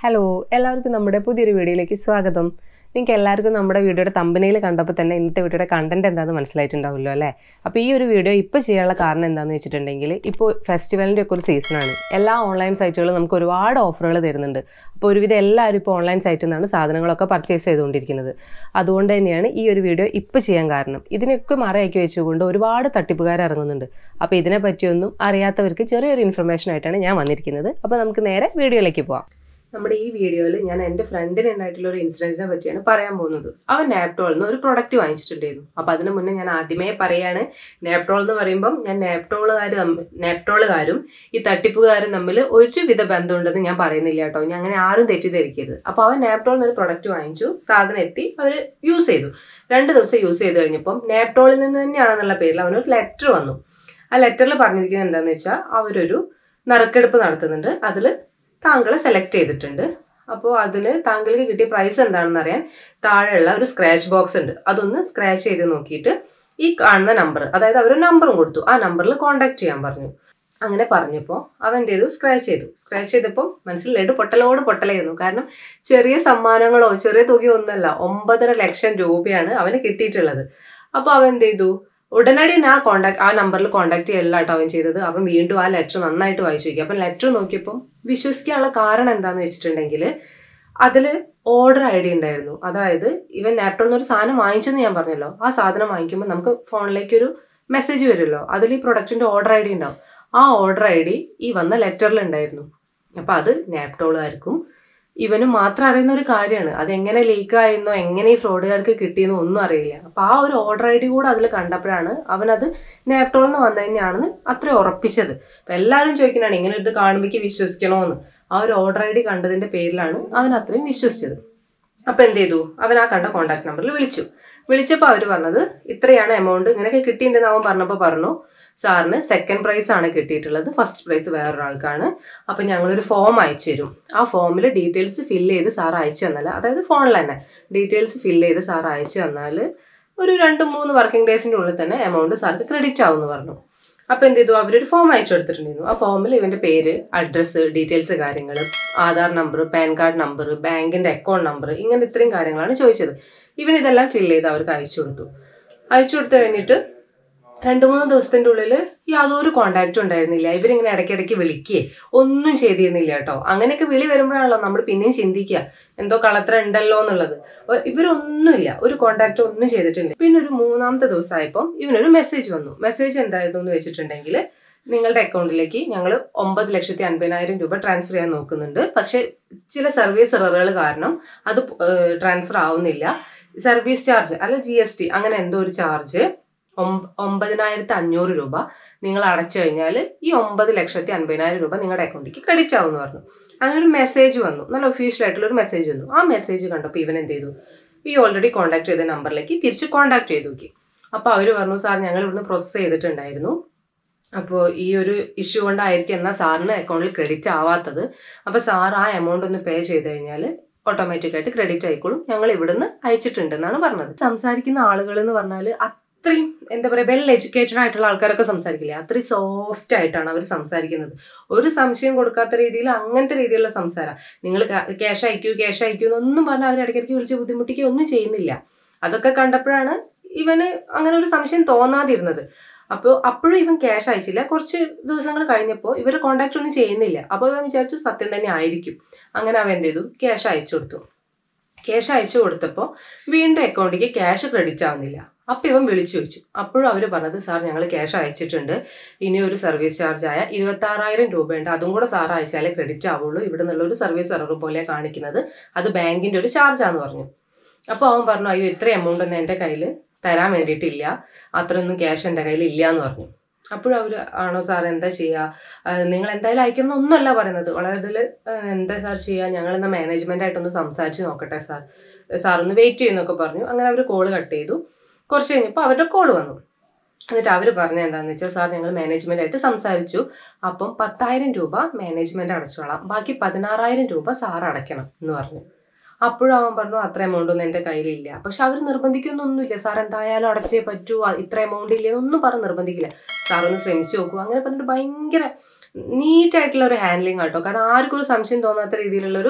Hello എല്ലാവർക്കും നമ്മുടെ പുതിയൊരു വീഡിയോയിലേക്ക് സ്വാഗതം. നിങ്ങൾക്ക് എല്ലാവർക്കും നമ്മുടെ വീഡിയോയുടെ തമ്പനയിൽ കണ്ടപ്പോൾ തന്നെ ഇന്നത്തെ വീഡിയോയുടെ കണ്ടന്റ് എന്താണെന്ന് മനസ്സിലായിട്ടുണ്ടാവുമല്ലോ അല്ലേ? അപ്പോൾ ഈ ഒരു വീഡിയോ ഇപ്പോൾ ചെയ്യാനുള്ള കാരണം എന്താണെന്ന് വെച്ചിട്ടുണ്ടെങ്കിൽ ഇപ്പോൾ ഫെസ്റ്റിവലിൻ്റെ ഒക്കെ ഒരു സീസണാണ്. എല്ലാ ഓൺലൈൻ സൈറ്റുകളും നമുക്ക് ഒരുപാട് ഓഫറുകൾ തരുന്നുണ്ട്. അപ്പോൾ ഒരുവിധം എല്ലാവരും ഇപ്പോൾ ഓൺലൈൻ സൈറ്റിൽ നിന്നാണ് സാധനങ്ങളൊക്കെ പർച്ചേസ് ചെയ്തുകൊണ്ടിരിക്കുന്നത്. അതുകൊണ്ട് തന്നെയാണ് ഈ ഒരു വീഡിയോ ഇപ്പോൾ ചെയ്യാൻ കാരണം. ഇതിനൊക്കെ മറയാക്കി വെച്ചുകൊണ്ട് ഒരുപാട് തട്ടിപ്പുകാർ ഇറങ്ങുന്നുണ്ട്. അപ്പോൾ ഇതിനെ പറ്റിയൊന്നും അറിയാത്തവർക്ക് ചെറിയൊരു ഇൻഫർമേഷൻ ആയിട്ടാണ് ഞാൻ വന്നിരിക്കുന്നത്. അപ്പോൾ നമുക്ക് നേരെ വീഡിയോയിലേക്ക് പോകാം. നമ്മുടെ ഈ വീഡിയോയിൽ ഞാൻ എൻ്റെ ഫ്രണ്ടിന് ഉണ്ടായിട്ടുള്ള ഒരു ഇൻസിഡൻറ്റിനെ പറ്റിയാണ് പറയാൻ പോകുന്നത്. അവൻ നാപ്റ്റോളിൽ നിന്ന് ഒരു പ്രൊഡക്റ്റ് വാങ്ങിച്ചിട്ടുണ്ടായിരുന്നു. അപ്പോൾ അതിന് മുന്നേ ഞാൻ ആദ്യമേ പറയുകയാണ്, നാപ്റ്റോൾ എന്ന് പറയുമ്പം ഞാൻ നാപ്റ്റോളുകാരും ഈ തട്ടിപ്പുകാരും തമ്മിൽ ഒരുവിധ ബന്ധമുണ്ടെന്ന് ഞാൻ പറയുന്നില്ല കേട്ടോ. ഞാൻ അങ്ങനെ ആരും തെറ്റിദ്ധരിക്കരുത്. അപ്പോൾ അവൻ നാപ്റ്റോളിൽ നിന്ന് ഒരു പ്രൊഡക്റ്റ് വാങ്ങിച്ചു, സാധനം എത്തി, അവർ യൂസ് ചെയ്തു. 2 ദിവസം യൂസ് ചെയ്ത് കഴിഞ്ഞപ്പം നാപ്റ്റോളിൽ നിന്ന് തന്നെയാണെന്നുള്ള പേരിൽ അവനൊരു ലെറ്റർ വന്നു. ആ ലെറ്ററിൽ പറഞ്ഞിരിക്കുന്നത് എന്താണെന്ന് വെച്ചാൽ അവരൊരു നറുക്കെടുപ്പ് നടത്തുന്നുണ്ട്, അതിൽ താങ്കളെ സെലക്ട് ചെയ്തിട്ടുണ്ട്. അപ്പോൾ അതിൽ താങ്കൾക്ക് കിട്ടിയ പ്രൈസ് എന്താണെന്ന് അറിയാൻ താഴെയുള്ള ഒരു സ്ക്രാച്ച് ബോക്സ് ഉണ്ട്, അതൊന്ന് സ്ക്രാച്ച് ചെയ്ത് നോക്കിയിട്ട് ഈ കാണുന്ന നമ്പർ, അതായത് അവരൊരു നമ്പറും കൊടുത്തു, ആ നമ്പറിൽ കോൺടാക്ട് ചെയ്യാൻ പറഞ്ഞു. അങ്ങനെ പറഞ്ഞപ്പോൾ അവൻ്റെ ഇത് സ്ക്രാച്ച് ചെയ്തപ്പോൾ മനസ്സിൽ ലഡു പൊട്ടലായിരുന്നു. കാരണം ചെറിയ സമ്മാനങ്ങളോ ചെറിയ തുകയോ ഒന്നുമല്ല, 9.5 ലക്ഷം രൂപയാണ് അവന് കിട്ടിയിട്ടുള്ളത്. അപ്പോൾ അവൻ എന്ത് ചെയ്തു, ഉടനടി ആ നമ്പറിൽ കോൺടാക്ട് ചെയ്യല്ല കേട്ടോ അവൻ ചെയ്തത്. അവൻ വീണ്ടും ആ ലെറ്റർ നന്നായിട്ട് വായിച്ചു നോക്കി. അപ്പം ലെറ്റർ നോക്കിയപ്പം വിശ്വസിക്കാനുള്ള കാരണം എന്താണെന്ന് വെച്ചിട്ടുണ്ടെങ്കിൽ അതിൽ ഓർഡർ ID ഉണ്ടായിരുന്നു. അതായത് ഇവൻ നാപ്റ്റോളിൽ നിന്ന് ഒരു സാധനം വാങ്ങിച്ചെന്ന് ഞാൻ പറഞ്ഞല്ലോ, ആ സാധനം വാങ്ങിക്കുമ്പോൾ നമുക്ക് ഫോണിലേക്കൊരു മെസ്സേജ് വരുമല്ലോ, അതിൽ ഈ പ്രൊഡക്റ്റിൻ്റെ ഓർഡർ ID ഉണ്ടാവും. ആ ഓർഡർ ID ഈ വന്ന ലെറ്ററിൽ ഉണ്ടായിരുന്നു. അപ്പം അത് നാപ്റ്റോളുകാർക്കും ഇവന് മാത്രം അറിയുന്ന ഒരു കാര്യമാണ്. അതെങ്ങനെ ലീക്കായെന്നോ എങ്ങനെ ഈ ഫ്രോഡുകാർക്ക് കിട്ടിയെന്നോ ഒന്നും അറിയില്ല. അപ്പം ആ ഒരു ഓർഡർ ID കൂടെ അതിൽ കണ്ടപ്പോഴാണ് അവനത് നാപ്റ്റോളിൽ നിന്ന് വന്നു തന്നെയാണെന്ന് അത്രയും ഉറപ്പിച്ചത്. അപ്പം എല്ലാവരും ചോദിക്കുന്നതാണ് ഇങ്ങനെ ഇത് കാണുമ്പോഴേക്ക് വിശ്വസിക്കണമെന്ന്. ആ ഒരു ഓർഡർ ID കണ്ടതിൻ്റെ പേരിലാണ് അവൻ അത്രയും വിശ്വസിച്ചത്. അപ്പം എന്ത് ചെയ്തു, അവൻ ആ കണ്ട കോൺടാക്ട് നമ്പറിൽ വിളിച്ചപ്പോൾ അവർ പറഞ്ഞത് ഇത്രയാണ് എമൗണ്ട് ഇങ്ങനെയൊക്കെ കിട്ടിയിട്ടുണ്ടെന്ന് അവൻ പറഞ്ഞപ്പോൾ പറഞ്ഞു, സാറിന് സെക്കൻഡ് പ്രൈസ് ആണ് കിട്ടിയിട്ടുള്ളത്, ഫസ്റ്റ് പ്രൈസ് വേറൊരാൾക്കാണ്. അപ്പം ഞങ്ങളൊരു ഫോം അയച്ചു തരും, ആ ഫോമിൽ ഡീറ്റെയിൽസ് ഫില്ല് ചെയ്ത് സാർ അയച്ചു തന്നാൽ, അതായത് ഫോണിൽ തന്നെ ഡീറ്റെയിൽസ് ഫില്ല് ചെയ്ത് സാർ അയച്ചു തന്നാൽ ഒരു 2-3 വർക്കിംഗ് ഡേയ്സിൻ്റെ ഉള്ളിൽ തന്നെ എമൗണ്ട് സാർക്ക് ക്രെഡിറ്റ് ആവുമെന്ന് പറഞ്ഞു. അപ്പോൾ എന്ത് ചെയ്തു, അവരൊരു ഫോം അയച്ചു കൊടുത്തിട്ടുണ്ടായിരുന്നു. ആ ഫോമിൽ ഇവൻ്റെ പേര്, അഡ്രസ്സ്, ഡീറ്റെയിൽസ് കാര്യങ്ങൾ, Aadhaar number, PAN card number, ബാങ്കിൻ്റെ അക്കൗണ്ട് നമ്പർ, ഇങ്ങനെ ഇത്രയും കാര്യങ്ങളാണ് ചോദിച്ചത്. ഇവനിതെല്ലാം ഫില്ല് ചെയ്ത് അവർക്ക് അയച്ചു കൊടുത്തു കഴിഞ്ഞിട്ട് 2-3 ദിവസത്തിൻ്റെ ഉള്ളിൽ യാതൊരു കോണ്ടാക്റ്റും ഉണ്ടായിരുന്നില്ല. ഇവരിങ്ങനെ ഇടയ്ക്കിടയ്ക്ക് വിളിക്കുകയെ ഒന്നും ചെയ്തിരുന്നില്ല കേട്ടോ. അങ്ങനെയൊക്കെ വിളി വരുമ്പോഴാണല്ലോ നമ്മൾ പിന്നെയും ചിന്തിക്കുക എന്തോ കളത്ര ഉണ്ടല്ലോ എന്നുള്ളത്. ഇവരൊന്നുമില്ല, ഒരു കോണ്ടാക്റ്റും ഒന്നും ചെയ്തിട്ടില്ല. പിന്നെ ഒരു 3-ാമത്തെ ദിവസമായപ്പം ഇവനൊരു മെസ്സേജ് വന്നു. മെസ്സേജ് എന്തായിരുന്നു എന്ന് വെച്ചിട്ടുണ്ടെങ്കിൽ, നിങ്ങളുടെ അക്കൗണ്ടിലേക്ക് ഞങ്ങൾ 9,50,000 രൂപ ട്രാൻസ്ഫർ ചെയ്യാൻ നോക്കുന്നുണ്ട്, പക്ഷെ ചില സർവീസ് എററുകൾ കാരണം അത് ട്രാൻസ്ഫർ ആവുന്നില്ല. സർവീസ് ചാർജ് അല്ല GST അങ്ങനെ എന്തോ ഒരു ചാർജ് 9,500 രൂപ നിങ്ങൾ അടച്ചു കഴിഞ്ഞാൽ ഈ 9,50,000 രൂപ നിങ്ങളുടെ അക്കൗണ്ടിലേക്ക് ക്രെഡിറ്റ് ആവുമെന്ന് പറഞ്ഞു. അങ്ങനെ ഒരു മെസ്സേജ് വന്നു, നല്ല ഒഫീഷ്യലായിട്ടുള്ള ഒരു മെസ്സേജ് വന്നു. ആ മെസ്സേജ് കണ്ടപ്പോൾ ഇവൻ എന്ത് ചെയ്തു, ഈ ഓൾറെഡി കോൺടാക്ട് ചെയ്ത നമ്പറിലേക്ക് തിരിച്ച് കോൺടാക്ട് ചെയ്ത് നോക്കി. അപ്പോൾ അവർ പറഞ്ഞു, സാർ ഞങ്ങൾ ഇവിടുന്ന് പ്രോസസ്സ് ചെയ്തിട്ടുണ്ടായിരുന്നു, അപ്പോൾ ഈ ഒരു ഇഷ്യൂ കൊണ്ടായിരിക്കും എന്നാൽ സാറിന് അക്കൗണ്ടിൽ ക്രെഡിറ്റ് ആവാത്തത്. അപ്പോൾ സാർ ആ എമൗണ്ട് ഒന്ന് പേ ചെയ്ത് കഴിഞ്ഞാൽ ഓട്ടോമാറ്റിക്കായിട്ട് ക്രെഡിറ്റ് ആയിക്കോളും, ഞങ്ങൾ ഇവിടുന്ന് അയച്ചിട്ടുണ്ടെന്നാണ് പറഞ്ഞത്. സംസാരിക്കുന്ന ആളുകൾ എന്ന് പറഞ്ഞാൽ അത്രയും എന്താ പറയുക, വെൽ എഡ്യൂക്കേറ്റഡ് ആയിട്ടുള്ള ആൾക്കാരൊക്കെ സംസാരിക്കില്ലേ, അത്രയും സോഫ്റ്റ് ആയിട്ടാണ് അവർ സംസാരിക്കുന്നത്. ഒരു സംശയം കൊടുക്കാത്ത രീതിയിൽ അങ്ങനത്തെ രീതിയിലുള്ള സംസാരം. നിങ്ങൾ ക്യാഷ് അയക്കൂ എന്നൊന്നും പറഞ്ഞാൽ അവർ ഇടയ്ക്കിടയ്ക്ക് വിളിച്ച് ബുദ്ധിമുട്ടിക്കുകയോ ഒന്നും ചെയ്യുന്നില്ല. അതൊക്കെ കണ്ടപ്പോഴാണ് ഇവന് അങ്ങനെ ഒരു സംശയം തോന്നാതിരുന്നത്. അപ്പോൾ അപ്പോഴും ഇവൻ ക്യാഷ് അയച്ചില്ല. കുറച്ച് ദിവസങ്ങൾ കഴിഞ്ഞപ്പോൾ ഇവർ കോൺടാക്ട് ഒന്നും ചെയ്യുന്നില്ല. അപ്പോൾ ഇവൻ വിചാരിച്ചു സത്യം തന്നെ ആയിരിക്കും. അങ്ങനെ അവൻ എന്ത് ചെയ്തു, ക്യാഷ് അയച്ചു കൊടുത്തപ്പോൾ വീണ്ടും അക്കൗണ്ടിലേക്ക് ക്യാഷ് ക്രെഡിറ്റ് ആവുന്നില്ല. അപ്പോൾ ഇവൻ വിളിച്ചു ചോദിച്ചു. അപ്പോഴും അവർ പറഞ്ഞത്, സാർ ഞങ്ങൾ ക്യാഷ് അയച്ചിട്ടുണ്ട്, ഇനി ഒരു സർവീസ് ചാർജായ 26,000 രൂപയുണ്ട്, അതും കൂടെ സാർ അയച്ചാലേ ക്രെഡിറ്റ് ആവുള്ളൂ, ഇവിടെ നിന്നുള്ളൊരു സർവീസ് എറർ പോലെ കാണിക്കുന്നത്, അത് ബാങ്കിൻ്റെ ഒരു ചാർജാന്ന് പറഞ്ഞു. അപ്പോൾ അവൻ പറഞ്ഞു, അയ്യോ ഇത്ര എമൗണ്ട് ഒന്നും എൻ്റെ കയ്യിൽ തരാൻ വേണ്ടിയിട്ടില്ല, അത്രയൊന്നും ക്യാഷ് എൻ്റെ കയ്യിൽ ഇല്ല എന്ന് പറഞ്ഞു. അപ്പോഴും അവർ, ആണോ സാർ എന്താ ചെയ്യുക, നിങ്ങൾ എന്തായാലും അയക്കുന്ന ഒന്നുമല്ല പറയുന്നത്, വളരെ ഇതിൽ എന്താ സാർ ചെയ്യുക, ഞങ്ങളിന്ന് മാനേജ്മെൻറ്റായിട്ടൊന്ന് സംസാരിച്ച് നോക്കട്ടെ സാറൊന്ന് വെയിറ്റ് ചെയ്യുന്നൊക്കെ പറഞ്ഞു. അങ്ങനെ അവർ കോള് കട്ട് ചെയ്തു. കുറച്ച് കഴിഞ്ഞപ്പോൾ അവരുടെ കോൾ വന്നു. എന്നിട്ട് അവർ പറഞ്ഞത് എന്താണെന്ന് വെച്ചാൽ, സാർ ഞങ്ങൾ മാനേജ്മെൻറ്റായിട്ട് സംസാരിച്ചു, അപ്പം 10,000 രൂപ മാനേജ്മെൻറ്റ് അടച്ചോളാം, ബാക്കി 16,000 രൂപ സാർ അടയ്ക്കണം എന്ന് പറഞ്ഞു. അപ്പോഴും അവൻ പറഞ്ഞു, അത്ര എമൗണ്ട് ഒന്നും എൻ്റെ കയ്യിലില്ല. പക്ഷെ അവർ നിർബന്ധിക്കൊന്നുമില്ല, സാർ എന്തായാലും അടച്ചേ പറ്റൂ, ഇത്ര എമൗണ്ട് ഇല്ല ഒന്നും പറഞ്ഞ് നിർബന്ധിക്കില്ല, സാറൊന്ന് ശ്രമിച്ചു നോക്കൂ. അങ്ങനെ പറഞ്ഞിട്ട് ഭയങ്കര നീറ്റായിട്ടുള്ള ഒരു ഹാൻഡ്ലിങ് ആട്ടോ. കാരണം ആർക്കും ഒരു സംശയം തോന്നാത്ത രീതിയിലുള്ളൊരു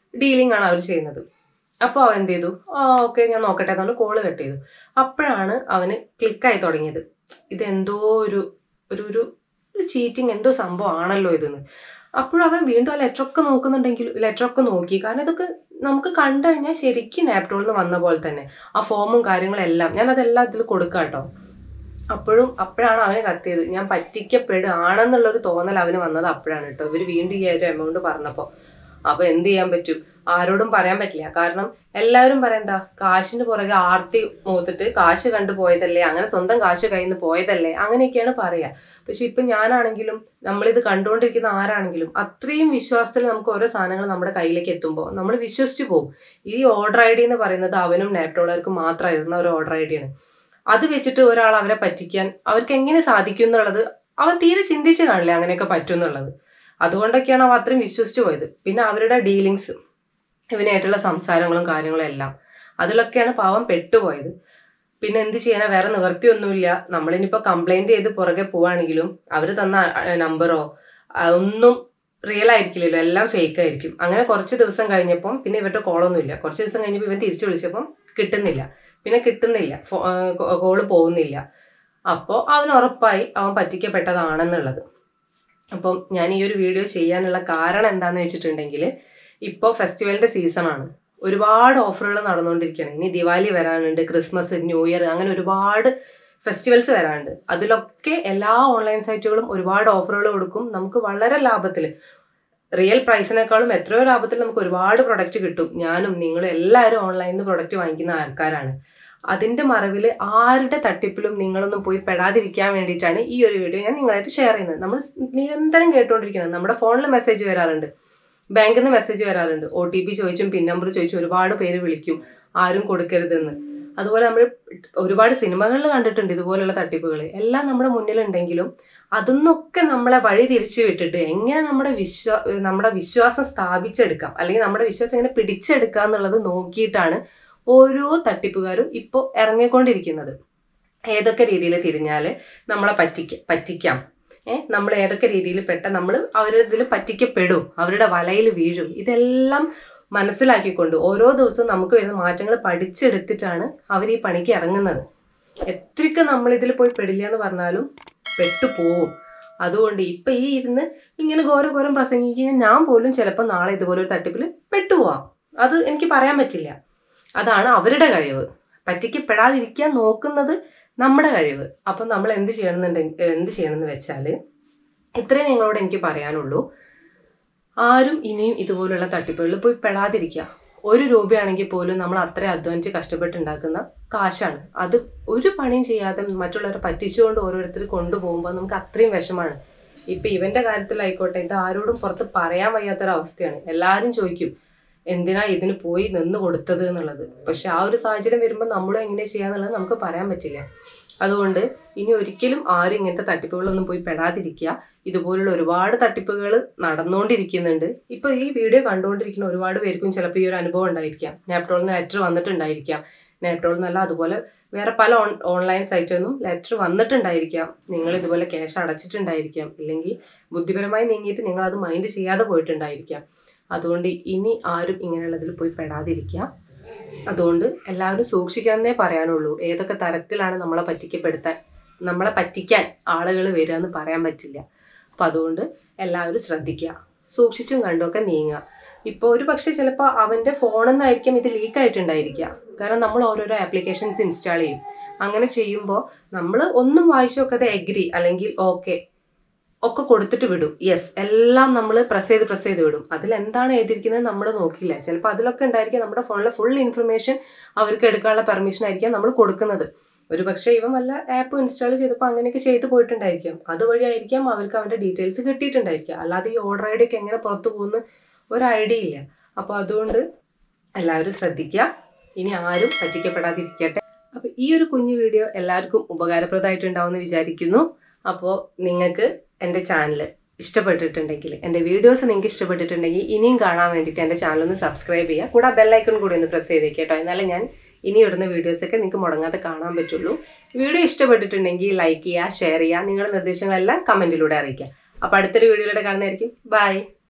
ഡീലിംഗ് ആണ് അവർ ചെയ്യുന്നത്. അപ്പോൾ അവൻ എന്ത് ചെയ്തു, ഓക്കെ ഞാൻ നോക്കട്ടെ എന്ന് പറഞ്ഞ് കോള് കട്ട് ചെയ്തു. അപ്പോഴാണ് അവന് ക്ലിക്കായി തുടങ്ങിയത്, ഇതെന്തോ ഒരു ഒരു ഒരു ചീറ്റിങ് എന്തോ സംഭവമാണല്ലോ ഇതെന്ന്. അപ്പോഴും അവൻ വീണ്ടും ആ ലെറ്ററൊക്കെ നോക്കി. കാരണം ഇതൊക്കെ നമുക്ക് കണ്ടു കഴിഞ്ഞാൽ ശരിക്കും നാപ്റ്റോളിൽ നിന്ന് വന്ന പോലെ തന്നെ ആ ഫോമും കാര്യങ്ങളെല്ലാം ഞാനതെല്ലാം ഇതിൽ കൊടുക്കാം കേട്ടോ. അപ്പോഴാണ് അവന് കത്തിയത്, ഞാൻ പറ്റിക്കപ്പെടുകയാണെന്നുള്ളൊരു തോന്നൽ അവന് വന്നത് അപ്പോഴാണ് കേട്ടോ. ഇവർ വീണ്ടും ഈ ഒരു എമൗണ്ട് പറഞ്ഞപ്പോൾ. അപ്പോൾ എന്ത് ചെയ്യാൻ പറ്റും, ആരോടും പറയാൻ പറ്റില്ല. കാരണം എല്ലാവരും എന്താ, കാശിന് പുറകെ ആർത്തി മൂത്തിട്ട് കാശ് കണ്ടു പോയതല്ലേ, അങ്ങനെ സ്വന്തം കാശ് കയ്യിൽ നിന്ന് പോയതല്ലേ, അങ്ങനെയൊക്കെയാണ് പറയുക. പക്ഷെ ഇപ്പം ഞാനാണെങ്കിലും നമ്മളിത് കണ്ടുകൊണ്ടിരിക്കുന്ന ആരാണെങ്കിലും അത്രയും വിശ്വാസത്തിൽ നമുക്ക് ഓരോ സാധനങ്ങൾ നമ്മുടെ കയ്യിലേക്ക് എത്തുമ്പോൾ നമ്മൾ വിശ്വസിച്ച് പോകും. ഈ ഓർഡർ ഐ ഡി എന്ന് പറയുന്നത് അവനും നാപ്റ്റോളർക്കും മാത്രമായിരുന്ന ഒരു ഓർഡർ ഐ ഡിയാണ്. അത് വെച്ചിട്ട് ഒരാൾ അവരെ പറ്റിക്കാൻ അവർക്ക് എങ്ങനെ സാധിക്കും എന്നുള്ളത് അവൻ തീരെ ചിന്തിച്ച് കാണില്ല അങ്ങനെയൊക്കെ പറ്റും എന്നുള്ളത്. അതുകൊണ്ടൊക്കെയാണ് അവ അത്രയും വിശ്വസിച്ച് പോയത്. പിന്നെ അവരുടെ ഡീലിങ്സ്, ഇവനായിട്ടുള്ള സംസാരങ്ങളും കാര്യങ്ങളും എല്ലാം അതിലൊക്കെയാണ് പാവം പെട്ടുപോയത്. പിന്നെ എന്ത് ചെയ്യാനാ, വേറെ നിവൃത്തിയൊന്നുമില്ല. നമ്മളിനിപ്പോൾ കംപ്ലൈൻറ്റ് ചെയ്ത് പുറകെ പോവുകയാണെങ്കിലും അവർ തന്ന നമ്പറോ ഒന്നും റിയൽ ആയിരിക്കില്ലല്ലോ, എല്ലാം ഫേക്ക് ആയിരിക്കും. അങ്ങനെ കുറച്ച് ദിവസം കഴിഞ്ഞപ്പം പിന്നെ ഇവരുടെ കോളൊന്നുമില്ല. കുറച്ച് ദിവസം കഴിഞ്ഞപ്പോൾ ഇവൻ തിരിച്ചു വിളിച്ചപ്പം കിട്ടുന്നില്ല, കോള് പോകുന്നില്ല. അപ്പോൾ അവൻ ഉറപ്പായി അവൻ പറ്റിക്കപ്പെട്ടതാണെന്നുള്ളത്. അപ്പം ഞാൻ ഈ ഒരു വീഡിയോ ചെയ്യാനുള്ള കാരണം എന്താണെന്ന് വെച്ചിട്ടുണ്ടെങ്കിൽ, ഇപ്പോൾ ഫെസ്റ്റിവലിൻ്റെ സീസണാണ്, ഒരുപാട് ഓഫറുകൾ നടന്നുകൊണ്ടിരിക്കുകയാണ്. ഇനി ദിവാലി വരാനുണ്ട്, ക്രിസ്മസ്, ന്യൂ ഇയർ, അങ്ങനെ ഒരുപാട് ഫെസ്റ്റിവൽസ് വരാനുണ്ട്. അതിലൊക്കെ എല്ലാ ഓൺലൈൻ സൈറ്റുകളും ഒരുപാട് ഓഫറുകൾ കൊടുക്കും. നമുക്ക് വളരെ ലാഭത്തിൽ, റിയൽ പ്രൈസിനേക്കാളും എത്രയോ ലാഭത്തിൽ നമുക്ക് ഒരുപാട് പ്രൊഡക്റ്റ് കിട്ടും. ഞാനും നിങ്ങളും എല്ലാവരും ഓൺലൈനിൽ നിന്ന് പ്രൊഡക്റ്റ് വാങ്ങിക്കുന്ന ആൾക്കാരാണ്. അതിൻ്റെ മറവിൽ ആരുടെ തട്ടിപ്പിലും നിങ്ങളൊന്നും പോയി പെടാതിരിക്കാൻ വേണ്ടിയിട്ടാണ് ഈ ഒരു വീഡിയോ ഞാൻ നിങ്ങളായിട്ട് ഷെയർ ചെയ്യുന്നത്. നമ്മൾ നിരന്തരം കേട്ടുകൊണ്ടിരിക്കണം, നമ്മുടെ ഫോണിൽ മെസ്സേജ് വരാറുണ്ട്, ബാങ്കിൽ നിന്ന് മെസ്സേജ് വരാറുണ്ട്, OTP ചോദിച്ചും പിൻ നമ്പർ ചോദിച്ചും ഒരുപാട് പേര് വിളിക്കും, ആരും കൊടുക്കരുതെന്ന്. അതുപോലെ നമ്മൾ ഒരുപാട് സിനിമകളിൽ കണ്ടിട്ടുണ്ട് ഇതുപോലുള്ള തട്ടിപ്പുകൾ. എല്ലാം നമ്മുടെ മുന്നിലുണ്ടെങ്കിലും അതൊന്നൊക്കെ നമ്മളെ വഴി തിരിച്ചു വിട്ടിട്ട് എങ്ങനെ നമ്മുടെ വിശ്വാസം സ്ഥാപിച്ചെടുക്കാം, അല്ലെങ്കിൽ നമ്മുടെ വിശ്വാസം എങ്ങനെ പിടിച്ചെടുക്കാം എന്നുള്ളത് നോക്കിയിട്ടാണ് ഓരോ തട്ടിപ്പുകാരും ഇപ്പോൾ ഇറങ്ങിക്കൊണ്ടിരിക്കുന്നത്. ഏതൊക്കെ രീതിയിൽ തിരിഞ്ഞാൽ നമ്മളെ പറ്റിക്കാം, നമ്മൾ ഏതൊക്കെ രീതിയിൽ നമ്മൾ അവരിതിൽ പറ്റിക്കപ്പെടും, അവരുടെ വലയിൽ വീഴും, ഇതെല്ലാം മനസ്സിലാക്കിക്കൊണ്ട് ഓരോ ദിവസവും നമുക്ക് വരുന്ന മാറ്റങ്ങൾ പഠിച്ചെടുത്തിട്ടാണ് അവർ ഈ പണിക്ക് ഇറങ്ങുന്നത്. എത്രയൊക്കെ നമ്മളിതിൽ പോയി പെടില്ല എന്ന് പറഞ്ഞാലും പെട്ടുപോവും. അതുകൊണ്ട് ഇപ്പം ഈ ഇരുന്ന് ഇങ്ങനെ ഘോരം പ്രസംഗിക്കാൻ ഞാൻ പോലും ചിലപ്പോൾ നാളെ ഇതുപോലൊരു തട്ടിപ്പിൽ പെട്ടുപോവാം. അത് എനിക്ക് പറയാൻ പറ്റില്ല. അതാണ് അവരുടെ കഴിവ്. പറ്റിക്കപ്പെടാതിരിക്കാൻ നോക്കുന്നത് നമ്മുടെ കഴിവ്. അപ്പം നമ്മൾ എന്ത് ചെയ്യണമെന്ന് വെച്ചാൽ, ഇത്രയും നിങ്ങളോട് എനിക്ക് പറയാനുള്ളൂ, ആരും ഇനിയും ഇതുപോലുള്ള തട്ടിപ്പുകളിൽ പോയി പെടാതിരിക്കുക. 1 രൂപയാണെങ്കിൽ പോലും നമ്മൾ അത്ര അധ്വാനിച്ച് കഷ്ടപ്പെട്ടുണ്ടാക്കുന്ന കാശാണ്. അത് ഒരു പണിയും ചെയ്യാതെ മറ്റുള്ളവരെ പറ്റിച്ചുകൊണ്ട് ഓരോരുത്തർ കൊണ്ടുപോകുമ്പോൾ നമുക്ക് അത്രയും വിഷമാണ്. ഇപ്പം ഇവൻ്റെ കാര്യത്തിലായിക്കോട്ടെ, ഇത് ആരോടും പുറത്ത് പറയാൻ വയ്യാത്തൊരവസ്ഥയാണ്. എല്ലാവരും ചോദിക്കും എന്തിനാ ഇതിന് പോയി നിന്ന് കൊടുത്തത് എന്നുള്ളത്. പക്ഷെ ആ ഒരു സാഹചര്യം വരുമ്പോൾ നമ്മളും എങ്ങനെ ചെയ്യാന്നുള്ളത് നമുക്ക് പറയാൻ പറ്റില്ല. അതുകൊണ്ട് ഇനി ഒരിക്കലും ആരും ഇങ്ങനത്തെ തട്ടിപ്പുകളൊന്നും പോയി പെടാതിരിക്കുക. ഇതുപോലുള്ള ഒരുപാട് തട്ടിപ്പുകൾ നടന്നുകൊണ്ടിരിക്കുന്നുണ്ട്. ഇപ്പോൾ ഈ വീഡിയോ കണ്ടുകൊണ്ടിരിക്കുന്ന ഒരുപാട് പേർക്കും ചിലപ്പോൾ ഈ ഒരു അനുഭവം ഉണ്ടായിരിക്കാം. നാപ്റ്റോളിൽ നിന്ന് ലെറ്റർ വന്നിട്ടുണ്ടായിരിക്കാം. നാപ്റ്റോളിൽ നിന്നല്ല, അതുപോലെ വേറെ പല ഓൺലൈൻ സൈറ്റിൽ നിന്നും ലെറ്റർ വന്നിട്ടുണ്ടായിരിക്കാം. നിങ്ങൾ ഇതുപോലെ ക്യാഷ് അടച്ചിട്ടുണ്ടായിരിക്കാം, ഇല്ലെങ്കിൽ ബുദ്ധിപരമായി നീങ്ങിയിട്ട് നിങ്ങളത് മൈൻഡ് ചെയ്യാതെ പോയിട്ടുണ്ടായിരിക്കാം. അതുകൊണ്ട് ഇനി ആരും ഇങ്ങനെയുള്ളതിൽ പോയി പെടാതിരിക്കുക. അതുകൊണ്ട് എല്ലാവരും സൂക്ഷിക്കാന്നേ പറയാനുള്ളൂ. ഏതൊക്കെ തരത്തിലാണ് നമ്മളെ പറ്റിക്കാൻ ആളുകൾ വരിക എന്ന് പറയാൻ പറ്റില്ല. അപ്പം അതുകൊണ്ട് എല്ലാവരും ശ്രദ്ധിക്കുക, സൂക്ഷിച്ചും കണ്ടുമൊക്കെ നീങ്ങുക. ഇപ്പോൾ ഒരു പക്ഷേ ചിലപ്പോൾ അവൻ്റെ ഫോണിൽ നിന്നായിരിക്കും ഇത് ലീക്കായിട്ടുണ്ടായിരിക്കുക. കാരണം നമ്മൾ ഓരോരോ ആപ്ലിക്കേഷൻസ് ഇൻസ്റ്റാൾ ചെയ്യും. അങ്ങനെ ചെയ്യുമ്പോൾ നമ്മൾ ഒന്നും വായിച്ചു നോക്കാതെ എഗ്രി അല്ലെങ്കിൽ ഓക്കെ ഒക്കെ കൊടുത്തിട്ട് വിടും. യെസ് എല്ലാം നമ്മൾ പ്രസ് ചെയ്ത് വിടും. അതിലെന്താണ് എഴുതിയിരിക്കുന്നത് നമ്മൾ നോക്കില്ല. ചിലപ്പോൾ അതിലൊക്കെ ഉണ്ടായിരിക്കാം നമ്മുടെ ഫോണിലെ ഫുൾ ഇൻഫർമേഷൻ അവർക്ക് എടുക്കാനുള്ള പെർമിഷൻ ആയിരിക്കാം നമ്മൾ കൊടുക്കുന്നത്. ഒരു പക്ഷേ ഇവൻ വല്ല ആപ്പ് ഇൻസ്റ്റാൾ ചെയ്തപ്പോൾ അങ്ങനെയൊക്കെ ചെയ്തു പോയിട്ടുണ്ടായിരിക്കാം. അതുവഴിയായിരിക്കാം അവർക്ക് അവൻ്റെ ഡീറ്റെയിൽസ് കിട്ടിയിട്ടുണ്ടായിരിക്കുക. അല്ലാതെ ഈ ഓർഡർ ഐ ഡി ഒക്കെ എങ്ങനെ പുറത്തു പോകുന്ന ഒരു ഐഡിയ ഇല്ല. അപ്പോൾ അതുകൊണ്ട് എല്ലാവരും ശ്രദ്ധിക്കുക, ഇനി ആരും പറ്റിക്കപ്പെടാതിരിക്കട്ടെ. അപ്പോൾ ഈ ഒരു കുഞ്ഞു വീഡിയോ എല്ലാവർക്കും ഉപകാരപ്രദമായിട്ടുണ്ടാവുമെന്ന് വിചാരിക്കുന്നു. അപ്പോൾ നിങ്ങൾക്ക് എൻ്റെ ചാനൽ ഇഷ്ടപ്പെട്ടിട്ടുണ്ടെങ്കിൽ, എൻ്റെ വീഡിയോസ് നിങ്ങൾക്ക് ഇഷ്ടപ്പെട്ടിട്ടുണ്ടെങ്കിൽ ഇനിയും കാണാൻ വേണ്ടിയിട്ട് എൻ്റെ ചാനലൊന്ന് സബ്സ്ക്രൈബ് ചെയ്യുക. കൂടെ ബെല്ലൈക്കൺ കൂടി ഒന്ന് പ്രസ് ചെയ്തേക്കുക കേട്ടോ. എന്നാലും ഞാൻ ഇനി ഇടുന്ന വീഡിയോസൊക്കെ നിങ്ങൾക്ക് മുടങ്ങാതെ കാണാൻ പറ്റുള്ളൂ. വീഡിയോ ഇഷ്ടപ്പെട്ടിട്ടുണ്ടെങ്കിൽ ലൈക്ക് ചെയ്യുക, ഷെയർ ചെയ്യുക, നിങ്ങളുടെ നിർദ്ദേശങ്ങളെല്ലാം കമൻറ്റിലൂടെ അറിയിക്കുക. അപ്പോൾ അടുത്തൊരു വീഡിയോയിലൂടെ കാണുന്നതായിരിക്കും. ബൈ.